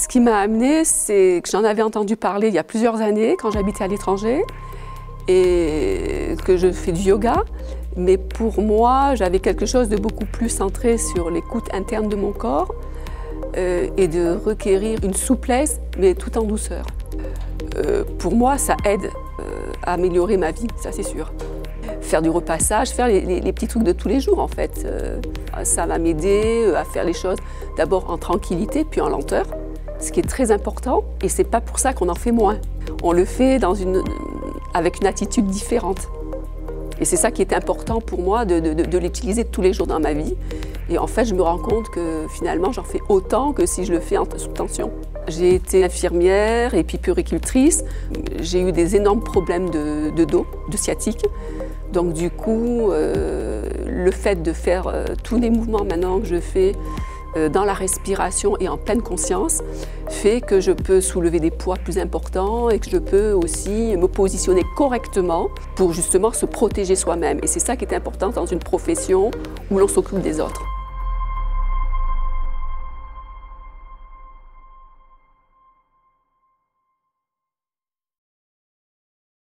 Ce qui m'a amenée, c'est que j'en avais entendu parler il y a plusieurs années quand j'habitais à l'étranger et que je fais du yoga. Mais pour moi, j'avais quelque chose de beaucoup plus centré sur l'écoute interne de mon corps et de requérir une souplesse, mais tout en douceur. Pour moi, ça aide à améliorer ma vie, ça c'est sûr. Faire du repassage, faire les petits trucs de tous les jours en fait. Ça va m'aider à faire les choses d'abord en tranquillité puis en lenteur, ce qui est très important et c'est pas pour ça qu'on en fait moins. On le fait avec une attitude différente. Et c'est ça qui est important pour moi de l'utiliser tous les jours dans ma vie. Et en fait, je me rends compte que finalement, j'en fais autant que si je le fais sous tension. J'ai été infirmière et puis puéricultrice. J'ai eu des énormes problèmes de dos, de sciatique. Donc du coup, le fait de faire tous les mouvements maintenant que je fais dans la respiration et en pleine conscience fait que je peux soulever des poids plus importants et que je peux aussi me positionner correctement pour justement se protéger soi-même. Et c'est ça qui est important dans une profession où l'on s'occupe des autres.